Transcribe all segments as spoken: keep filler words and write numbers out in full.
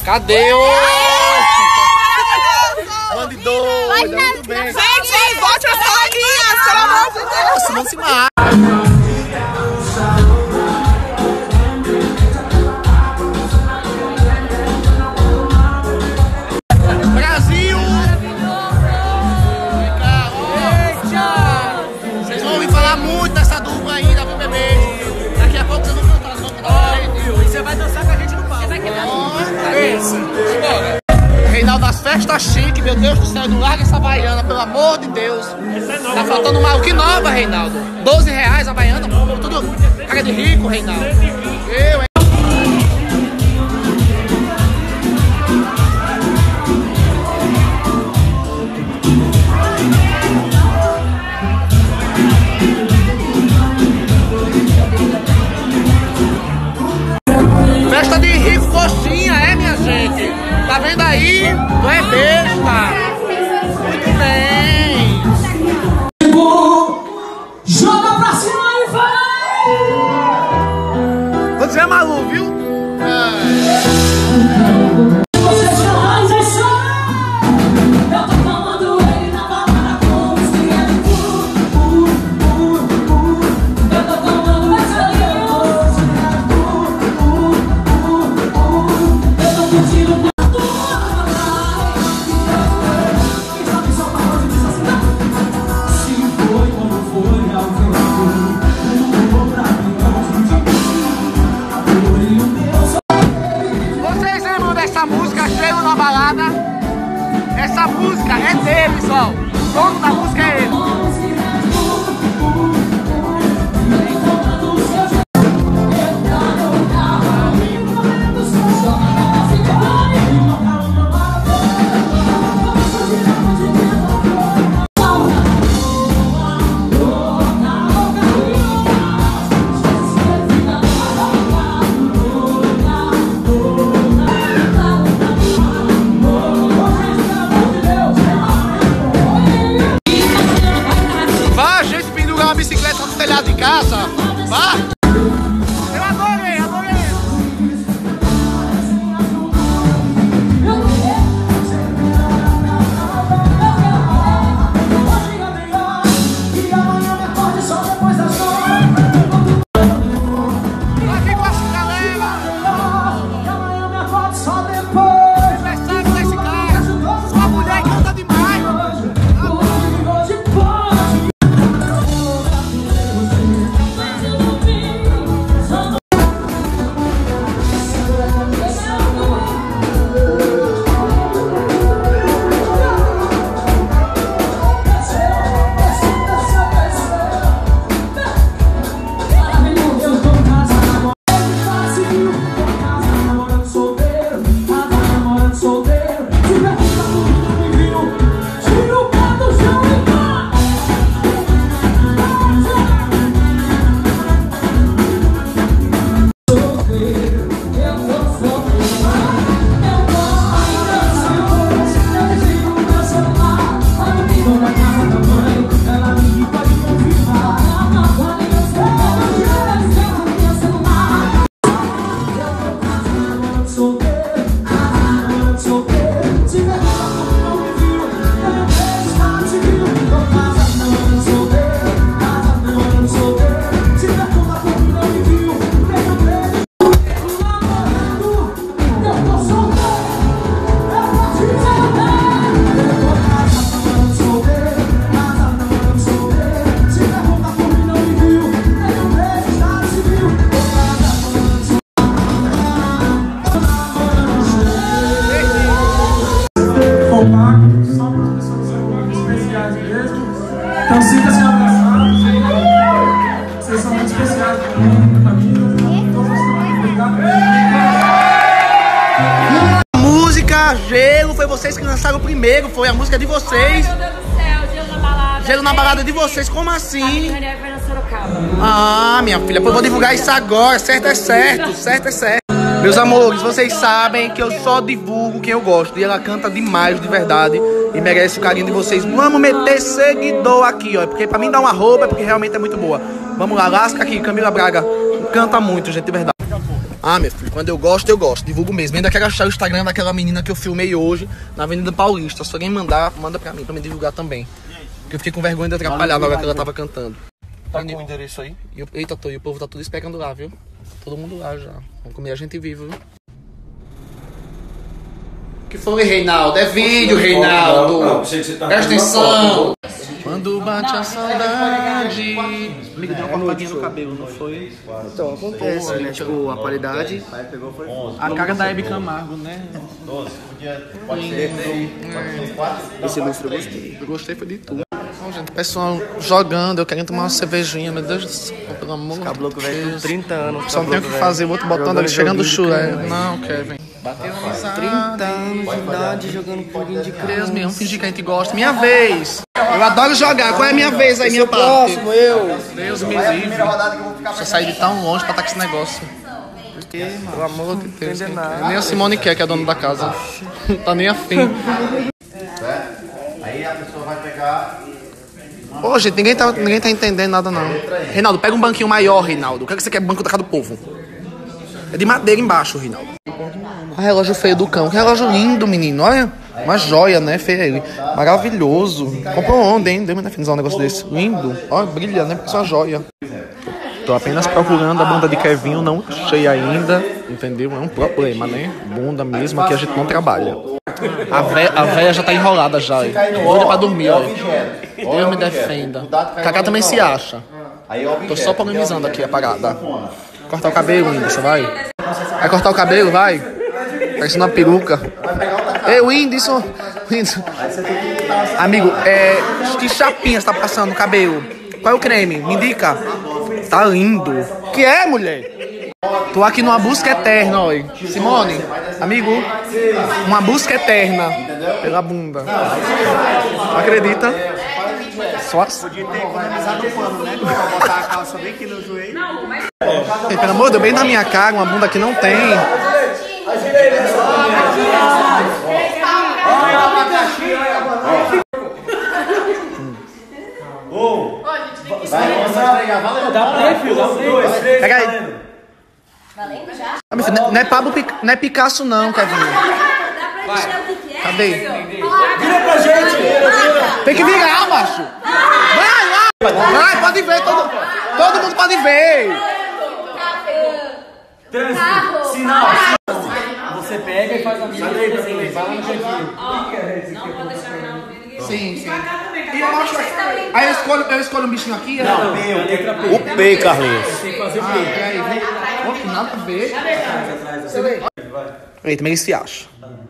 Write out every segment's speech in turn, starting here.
Cadê o... Bande doido, muito bem. Gente, volte as coleguinhas, pelo amor de Deus. Não se mata. Brasil! Vem cá, ó. Vocês vão ouvir falar muito dessa dupla ainda, viu, bebê? Daqui a pouco vocês vão cantar, vão cantar. E você vai dançar com a gente no palco. Você vai quebrar tudo. Bora. Reinaldo das festas chique, meu Deus do céu, não larga essa baiana, pelo amor de Deus. Tá faltando uma, o que nova, Reinaldo? doze reais a baiana, tudo cara de rico, Reinaldo. Eu, hein? Festa de rico, coxinha, é, minha gente? Tá vendo aí? Não é besta. Muito bem. Joga pra cima e vai! Vou dizer Malu, viu? Você jamais é só. Eu tô tomando ele na balada com os criados. Uh, uh, uh, uh. Eu tô tomando essa Deus. Uh, uh, uh, uh. Eu tô curtindo. Vocês lembram dessa música, Gelo na Balada? Essa música é dele, pessoal. O dono da música é ele. Vá, gente, pendurar uma bicicleta no telhado de casa. Vá. Eu adorei, adorei. Tô aqui com a galera. Aniversário desse cara. Sua mulher canta demais. Então sinta-se abraçados. Vocês são muito especiais para mim, para mim. Todos A música Gelo foi vocês que lançaram primeiro, foi a música de vocês. Ai, meu Deus do céu, Gelo na Balada. Gelo na Balada de vocês, como assim? Daniel foi na Sorocaba. Ah, minha filha, eu vou divulgar isso agora, certo é certo, certo é certo. Meus amores, vocês sabem que eu só divulgo quem eu gosto. E ela canta demais, de verdade. E merece o carinho de vocês. Vamos meter seguidor aqui, ó. Porque pra mim dar um arroba é porque realmente é muito boa. Vamos lá, lasca aqui, Camila Braga. Canta muito, gente, de verdade. Ah, meu filho, quando eu gosto, eu gosto. Divulgo mesmo. Ainda quero achar o Instagram daquela menina que eu filmei hoje na Avenida Paulista. Se alguém mandar, manda pra mim, pra me divulgar também. Porque eu fiquei com vergonha de atrapalhar na hora que ela tava cantando. Tá com o endereço aí? E eu, eita, tô, e o povo tá tudo esperando lá, viu? Todo mundo lá já. Vamos comer a gente vivo, viu? Que foi, Reinaldo? É vídeo, Reinaldo! Presta atenção! Quando bate a saudade. Amigo, deu uma cortadinha no cabelo, não foi? Então, acontece, né? Tipo, a qualidade. A cara da Hebe Camargo, né? Esse lustre eu gostei. Eu gostei, foi de tudo. Então, gente, o pessoal jogando, eu querendo tomar uma cervejinha, meu Deus do céu, pelo amor de Deus. Cabloco velho com trinta anos. Só não tem o que fazer, o outro botando ali, chegando o chulé. Não, Kevin. Bateu amizade. trinta anos de idade jogando pudim de criança. Deus, meu, vamos fingir que a gente gosta. Minha vez! Eu adoro jogar. Qual é a minha vez aí, minha parte? Próximo, eu. Deus me livre. Deixa eu sair de tão longe pra estar com esse negócio. Porque, mano, Pelo amor de Deus. entender nada. Nem a Simone quer, que é a dona da casa. Não tá nem afim. Aí a pessoa vai pegar. Ô, gente, ninguém tá, ninguém tá entendendo nada, não. Reinaldo, pega um banquinho maior, Reinaldo. O que é que você quer? Banco da casa do povo. É de madeira embaixo, Reinaldo. O relógio feio do cão. Que relógio lindo, menino. Olha. Uma joia, né? Feio ele. Maravilhoso. Comprou onde, hein? Deu uma definição um negócio desse. Lindo. Olha, brilha, né? Porque é uma joia. Tô apenas procurando a bunda de Kevinho. Não achei ainda. Entendeu? É um problema, né? Bunda mesmo. Aqui a gente não trabalha. A véia, a véia já tá enrolada já. Doida pra dormir, ó. Deus me defenda. Cacá também se acha. Tô só polemizando aqui a parada. Cortar o cabelo, Windy, você vai? Vai cortar o cabelo, vai? Parecendo uma peruca. Ei, Windy, isso... Windy. Amigo, é... que chapinha você tá passando no cabelo? Qual é o creme? Me indica. Tá lindo. Que é, mulher? Tô aqui numa busca eterna, ó. Simone, amigo, uma busca eterna pela bunda. Não acredita? Só assim. Podia ter economizado o pano, né? Pra botar a calça bem aqui no joelho. Ei, pelo amor de Deus, bem na minha cara, uma bunda que não tem. Pega aí. Ah, meu filho, não é Pablo Pic... não é Picasso não, Kevin. Cadê? Vira pra gente! Tem que virar, macho. Vai lá. Vai, pode ver. Todo, todo mundo pode ver. Trânsito, sinal. Você pega e faz a minha. Vai lá no cantinho. Não pode deixar não. Sim, sim. E eu mostro aqui. Aí eu escolho, eu escolho um bichinho aqui? Não, letra P. O P, Carlinhos. Tem que fazer o Ah, P. peraí, vem. Pô, que nada a ver. Eita, mas ele se acha.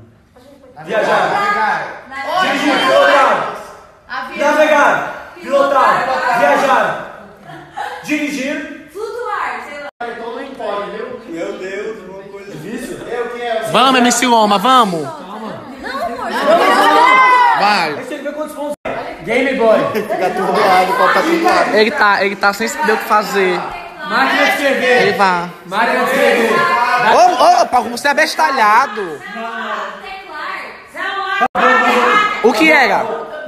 Viajar. Dirigir, pilotar. Navegar. Pilotar. Viajar. Dirigir. Flutuar, sei lá. Meu Deus, uma coisa difícil. Vamos, M C Loma, vamos. Vai. Você vê quantos pontos. Game Boy. Fica tudo do lado, o copo tá tudo do lado. Ele tá, ele tá sem saber o que fazer. Máquina de escrever. Ele vai. Máquina de escrever. Ô, ô, Paulo, você é bestalhado. O que era?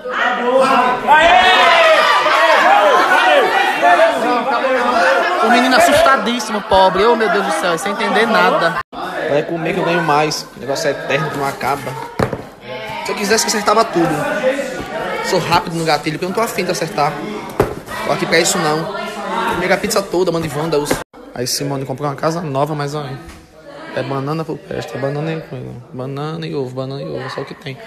O menino assustadíssimo, pobre. Oh, meu Deus do céu, sem entender nada. Vai comer que eu ganho mais. O negócio é eterno, que não acaba. Se eu quisesse, eu acertava tudo. Sou rápido no gatilho, porque eu não tô afim de acertar. Tô aqui pra isso, não. Comer a pizza toda, manda de vândalos. Aí Simone comprou uma casa nova, mas olha. É banana pro peste, é banana e banana e ovo, banana e ovo, só o que tem.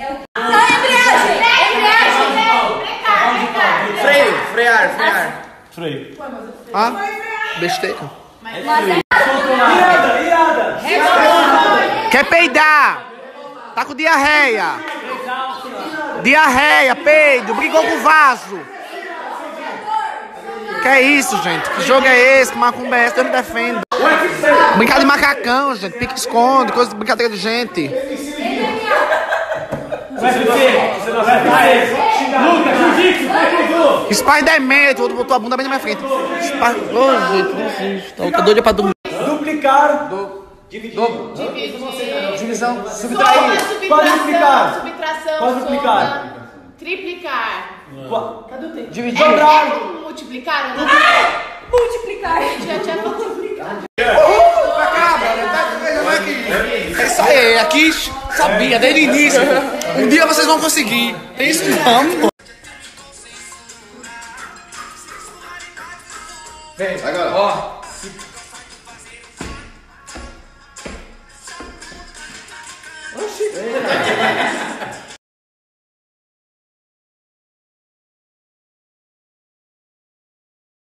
Freio, frear, frear. Freio. Ah, besteira. Irada, irada. Quer peidar? Tá com diarreia. Diarreia, peido, brigou com o vaso. Que é isso, gente? Que jogo é esse? Que macumba é esse? Deus me defenda. Brincar de macacão, gente. Pique-esconde, coisa de brincadeira de gente. Vai pro quê? Você não vai pro Luta, jiu-jitsu, vai pro Spider-Man, tu botou a bunda bem na minha frente. Spider... Oh, gente, tô, tô doido pra dormir. Duplicar. Dividir. Divisão. Subtrair. Quadruplicar. Subtração. Quadruplicar. soma, Triplicar. Qua- Cadê o tempo? Dividir. Dobrar. Multiplicar? Multiplicar. Já tinha multiplicado. Uh, pra cá. Isso aí, aqui sabia, desde o início. Pô. Um dia vocês vão conseguir. Tem isso não, pô. Vem, Agora. ó.